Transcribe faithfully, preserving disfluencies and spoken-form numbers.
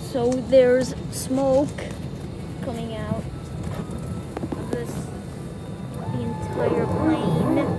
So there's smoke coming out of this, the entire plane.